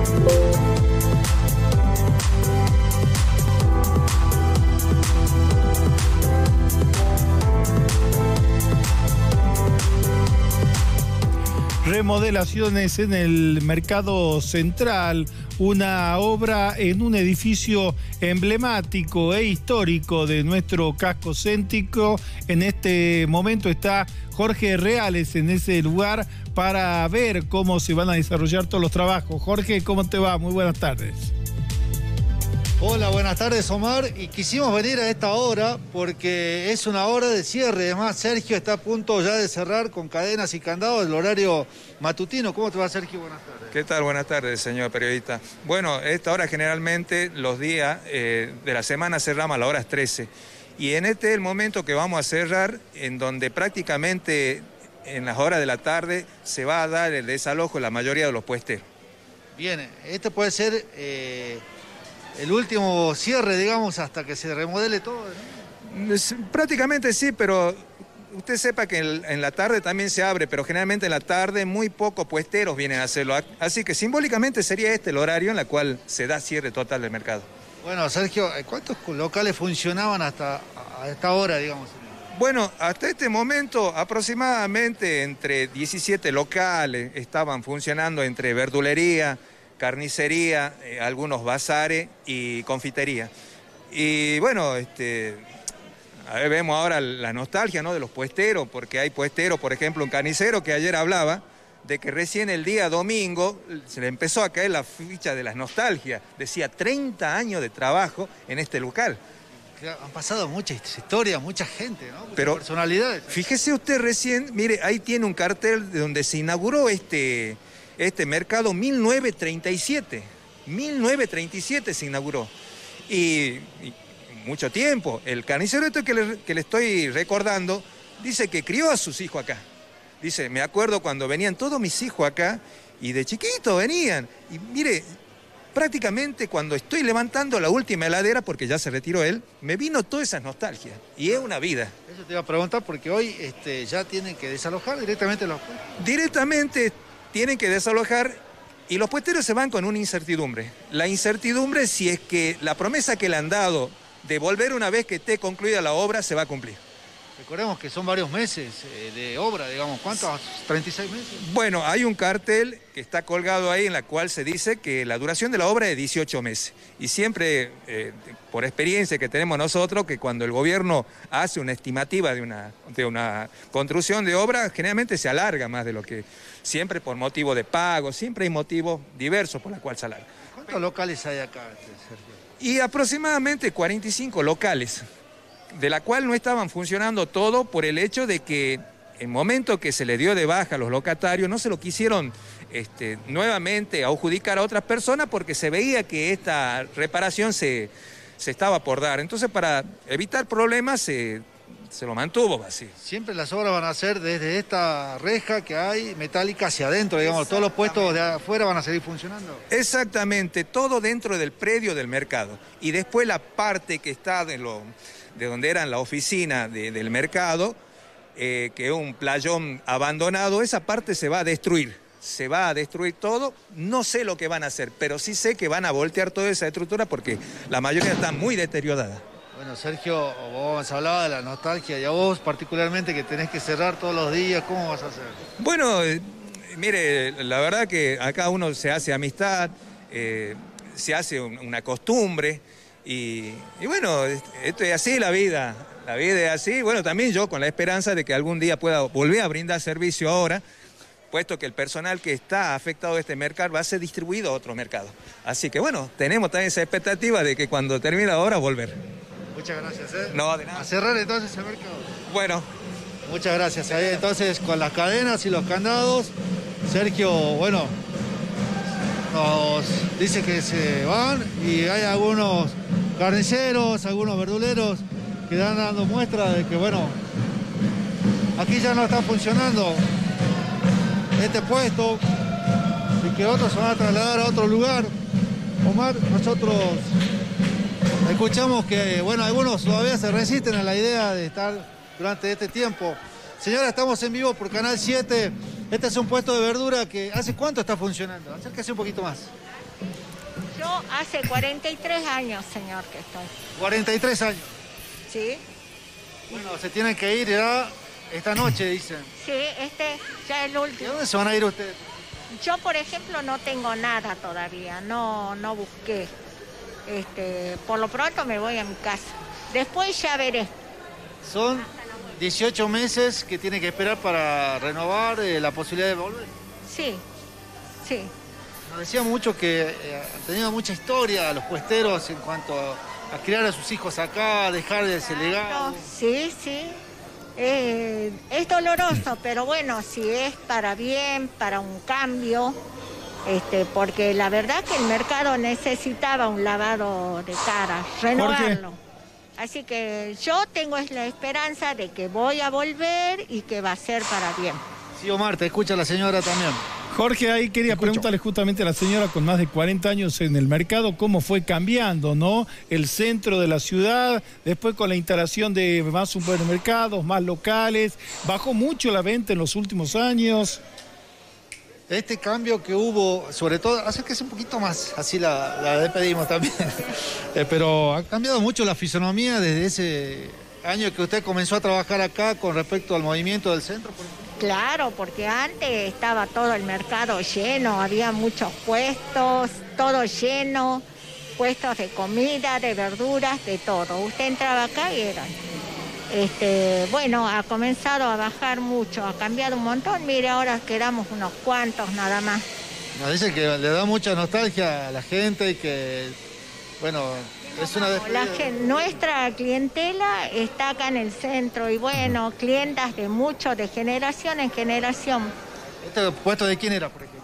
Remodelaciones en el Mercado Central, una obra en un edificio emblemático e histórico de nuestro casco céntrico. En este momento está Jorge Reales en ese lugar para ver cómo se van a desarrollar todos los trabajos. Jorge, ¿cómo te va? Muy buenas tardes. Hola, buenas tardes, Omar. Y quisimos venir a esta hora porque es una hora de cierre. Además, Sergio está a punto ya de cerrar con cadenas y candados el horario matutino. ¿Cómo te va, Sergio? Buenas tardes. ¿Qué tal? Buenas tardes, señor periodista. Bueno, esta hora generalmente los días de la semana cerramos a las horas 13. Y en este es el momento que vamos a cerrar, en donde prácticamente en las horas de la tarde se va a dar el desalojo de la mayoría de los puesteros. Bien, este puede ser el último cierre, digamos, hasta que se remodele todo, ¿no? Prácticamente sí, pero usted sepa que en la tarde también se abre, pero generalmente en la tarde muy pocos puesteros vienen a hacerlo. Así que simbólicamente sería este el horario en el cual se da cierre total del mercado. Bueno, Sergio, ¿cuántos locales funcionaban hasta a esta hora, digamos? Bueno, hasta este momento aproximadamente entre 17 locales estaban funcionando entre verdulería, carnicería, algunos bazares y confitería. Y bueno, a ver, vemos ahora la nostalgia, ¿no?, de los puesteros, porque hay puesteros, por ejemplo, un carnicero que ayer hablaba de que recién el día domingo se le empezó a caer la ficha de la nostalgia. Decía 30 años de trabajo en este local. Han pasado muchas historias, mucha gente, ¿no? Muchas pero personalidades. Fíjese usted recién, mire, ahí tiene un cartel de donde se inauguró este mercado 1937. 1937 se inauguró. Y mucho tiempo. El carnicero que le estoy recordando dice que crió a sus hijos acá. Dice, me acuerdo cuando venían todos mis hijos acá y de chiquito venían. Y mire, prácticamente cuando estoy levantando la última heladera, porque ya se retiró él, me vino toda esa nostalgia. Y es una vida. Eso te iba a preguntar porque hoy ya tienen que desalojar directamente los puestos. Directamente tienen que desalojar y los puesteros se van con una incertidumbre. La incertidumbre si es que la promesa que le han dado de volver una vez que esté concluida la obra se va a cumplir. Recordemos que son varios meses de obra, digamos. ¿Cuántos? ¿36 meses? Bueno, hay un cartel que está colgado ahí en la cual se dice que la duración de la obra es 18 meses. Y siempre, por experiencia que tenemos nosotros, que cuando el gobierno hace una estimativa de una construcción de obra, generalmente se alarga más de lo que... Siempre por motivo de pago, siempre hay motivos diversos por los cuales se alarga. ¿Cuántos locales hay acá, Sergio? Y aproximadamente 45 locales, de la cual no estaban funcionando todo por el hecho de que en el momento que se le dio de baja a los locatarios no se lo quisieron nuevamente adjudicar a otras personas porque se veía que esta reparación se estaba por dar. Entonces, para evitar problemas se lo mantuvo así. Siempre las obras van a ser desde esta reja que hay metálica hacia adentro, digamos, todos los puestos de afuera van a seguir funcionando. Exactamente, todo dentro del predio del mercado. Y después la parte que está de donde eran la oficina del mercado, que es un playón abandonado, esa parte se va a destruir. Se va a destruir todo, no sé lo que van a hacer, pero sí sé que van a voltear toda esa estructura porque la mayoría está muy deteriorada. Bueno, Sergio, vos hablabas de la nostalgia y a vos particularmente que tenés que cerrar todos los días, ¿cómo vas a hacer? Bueno, mire, la verdad que acá uno se hace amistad, se hace una costumbre y bueno, esto es así la vida es así. Bueno, también yo con la esperanza de que algún día pueda volver a brindar servicio ahora, puesto que el personal que está afectado de este mercado va a ser distribuido a otro mercado. Así que bueno, tenemos también esa expectativa de que cuando termine la obra volver. Muchas gracias, No, de nada. A cerrar entonces el mercado. Bueno. Muchas gracias. Ahí entonces con las cadenas y los candados, Sergio, bueno, nos dice que se van y hay algunos carniceros, algunos verduleros que están dando muestra de que, bueno, aquí ya no está funcionando este puesto y que otros se van a trasladar a otro lugar. Omar, nosotros escuchamos que, bueno, algunos todavía se resisten a la idea de estar durante este tiempo. Señora, estamos en vivo por Canal 7. Este es un puesto de verdura que ¿hace cuánto está funcionando? Acérquese un poquito más. Yo hace 43 años, señor, que estoy. 43 años. ¿Sí? Bueno, se tienen que ir ya esta noche, dicen. Sí, ya es el ¿Y a último. dónde se van a ir ustedes? Yo, por ejemplo, no tengo nada todavía, no busqué. Por lo pronto me voy a mi casa. Después ya veré. Son 18 meses que tiene que esperar para renovar la posibilidad de volver. Sí, sí. Nos decía mucho que han tenido mucha historia los puesteros en cuanto a criar a sus hijos acá, dejar ese legado. Sí, sí. Es doloroso, pero bueno, si es para bien, para un cambio, porque la verdad que el mercado necesitaba un lavado de cara, renovarlo. Así que yo tengo la esperanza de que voy a volver y que va a ser para bien. Sí, Omar, te escucha la señora también. Jorge, ahí quería preguntarle justamente a la señora con más de 40 años en el mercado, cómo fue cambiando, ¿no? El centro de la ciudad, después con la instalación de más supermercados, más locales, bajó mucho la venta en los últimos años. Este cambio que hubo, sobre todo, acérquese un poquito más, así la despedimos también. Pero ha cambiado mucho la fisonomía desde ese año que usted comenzó a trabajar acá con respecto al movimiento del centro, por ejemplo. Claro, porque antes estaba todo el mercado lleno, había muchos puestos, todo lleno, puestos de comida, de verduras, de todo. Usted entraba acá y eran. Bueno, ha comenzado a bajar mucho, ha cambiado un montón. Mire, ahora quedamos unos cuantos nada más. Nos dice que le da mucha nostalgia a la gente y que, bueno, es una despedida. Nuestra clientela está acá en el centro y bueno, clientas de mucho, de generación en generación. ¿Este puesto de quién era, por ejemplo?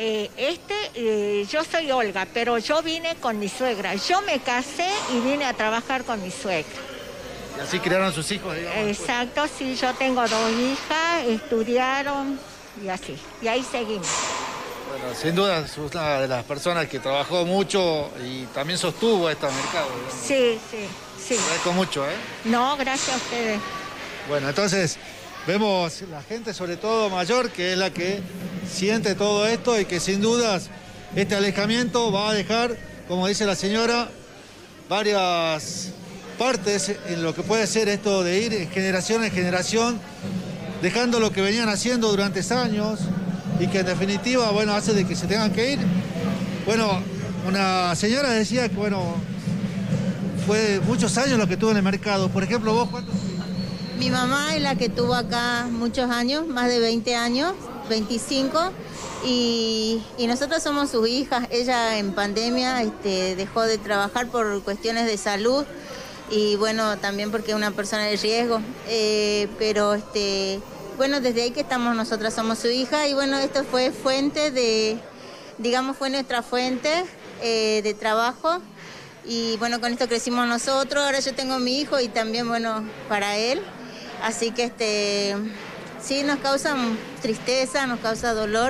Yo soy Olga, pero yo vine con mi suegra. Yo me casé y vine a trabajar con mi suegra. Y así criaron sus hijos, digamos. Exacto, sí, yo tengo 2 hijas, estudiaron y así. Y ahí seguimos. Bueno, sin duda es una de las personas que trabajó mucho y también sostuvo este mercado, digamos. Sí, sí, sí. Agradezco mucho, ¿eh? No, gracias a ustedes. Bueno, entonces vemos la gente, sobre todo mayor, que es la que siente todo esto y que sin dudas este alejamiento va a dejar, como dice la señora, varias partes en lo que puede ser esto de ir de generación en generación, dejando lo que venían haciendo durante años y que en definitiva, bueno, hace de que se tengan que ir. Bueno, una señora decía que, bueno, fue muchos años lo que tuvo en el mercado. Por ejemplo, vos, ¿cuántos? Mi mamá es la que tuvo acá muchos años, más de 20 años, 25, y nosotros somos sus hijas. Ella en pandemia dejó de trabajar por cuestiones de salud y bueno, también porque es una persona de riesgo, pero bueno, desde ahí que estamos nosotras, somos su hija y bueno, esto fue fuente de, digamos, fue nuestra fuente de trabajo y bueno, con esto crecimos nosotros. Ahora yo tengo mi hijo y también, bueno, para él, así que sí nos causa tristeza, nos causa dolor,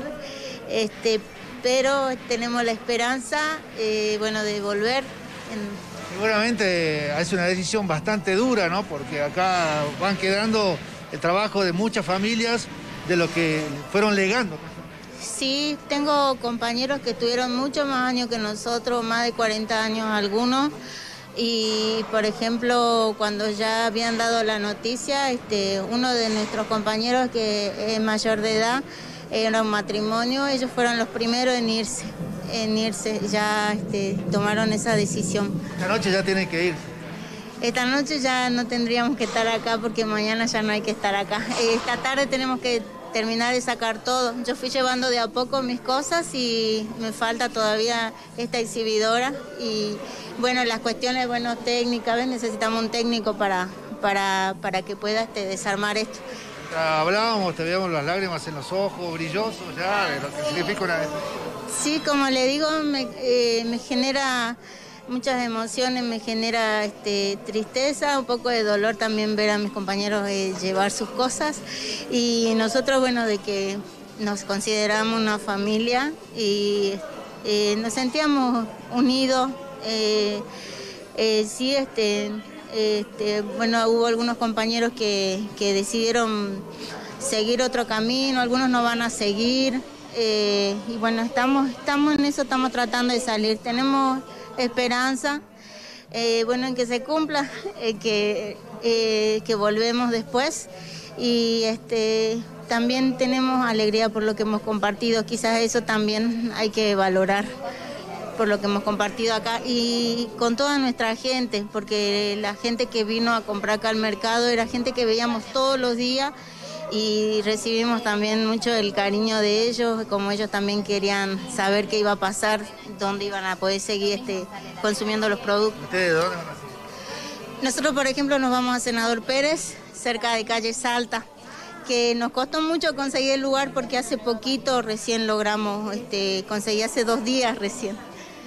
pero tenemos la esperanza, bueno, de volver. Seguramente es una decisión bastante dura, ¿no? Porque acá van quedando el trabajo de muchas familias de lo que fueron legando. Sí, tengo compañeros que tuvieron muchos más años que nosotros, más de 40 años algunos, y por ejemplo, cuando ya habían dado la noticia, uno de nuestros compañeros que es mayor de edad, era un matrimonio, ellos fueron los primeros en irse, ya tomaron esa decisión. Esta noche ya tienen que ir. Esta noche ya no tendríamos que estar acá porque mañana ya no hay que estar acá. Esta tarde tenemos que terminar de sacar todo. Yo fui llevando de a poco mis cosas y me falta todavía esta exhibidora. Y bueno, las cuestiones, bueno, técnicas, ¿ves? Necesitamos un técnico para que pueda desarmar esto. Hablábamos, te veíamos las lágrimas en los ojos, brillosos ya, de lo que significa una vez. Sí, como le digo, me genera muchas emociones, me genera tristeza, un poco de dolor también ver a mis compañeros llevar sus cosas y nosotros, bueno, de que nos consideramos una familia y nos sentíamos unidos. Sí, bueno, hubo algunos compañeros que decidieron seguir otro camino, algunos no van a seguir. y bueno, estamos en eso, estamos tratando de salir. Tenemos esperanza, bueno, en que se cumpla, que volvemos después y también tenemos alegría por lo que hemos compartido. Quizás eso también hay que valorar por lo que hemos compartido acá y con toda nuestra gente, porque la gente que vino a comprar acá al mercado era gente que veíamos todos los días y recibimos también mucho el cariño de ellos, como ellos también querían saber qué iba a pasar, dónde iban a poder seguir consumiendo los productos. ¿Ustedes de dónde van a seguir? Nosotros, por ejemplo, nos vamos a Senador Pérez, cerca de calle Salta, que nos costó mucho conseguir el lugar porque hace poquito recién logramos, conseguí hace 2 días recién.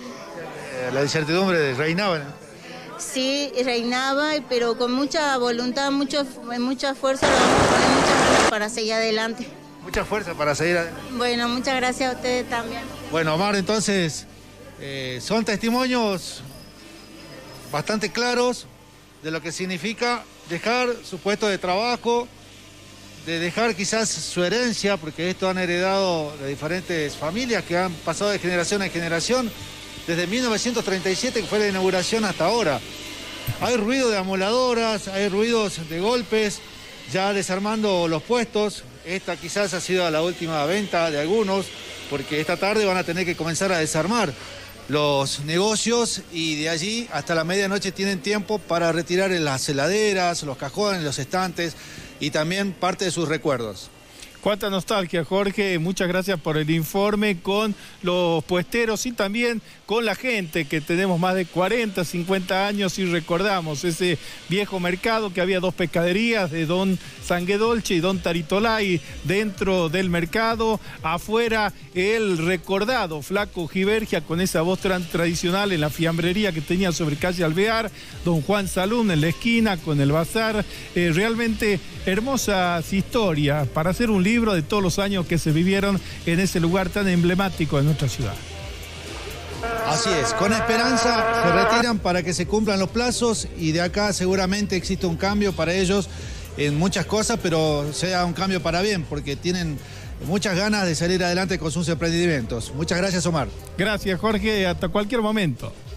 La incertidumbre reinaba, ¿no? Sí, reinaba, pero con mucha voluntad, mucha fuerza, lo vamos a poner muchas ganas para seguir adelante. Mucha fuerza para seguir adelante. Bueno, muchas gracias a ustedes también. Bueno, Omar, entonces, son testimonios bastante claros de lo que significa dejar su puesto de trabajo, de dejar quizás su herencia, porque esto han heredado de diferentes familias que han pasado de generación en generación, desde 1937, que fue la inauguración, hasta ahora. Hay ruido de amoladoras, hay ruidos de golpes, ya desarmando los puestos. Esta quizás ha sido la última venta de algunos, porque esta tarde van a tener que comenzar a desarmar los negocios y de allí hasta la medianoche tienen tiempo para retirar las heladeras, los cajones, los estantes y también parte de sus recuerdos. Cuánta nostalgia, Jorge. Muchas gracias por el informe con los puesteros y también con la gente que tenemos más de 40, 50 años y recordamos ese viejo mercado que había 2 pescaderías de Don Sanguedolce y Don Taritolay dentro del mercado. Afuera el recordado Flaco Givergia con esa voz tradicional en la fiambrería que tenía sobre calle Alvear. Don Juan Salún en la esquina con el bazar. Realmente hermosas historias para hacer un libro de todos los años que se vivieron en ese lugar tan emblemático de nuestra ciudad. Así es, con esperanza se retiran para que se cumplan los plazos y de acá seguramente existe un cambio para ellos en muchas cosas, pero sea un cambio para bien, porque tienen muchas ganas de salir adelante con sus emprendimientos. Muchas gracias, Omar. Gracias, Jorge, hasta cualquier momento.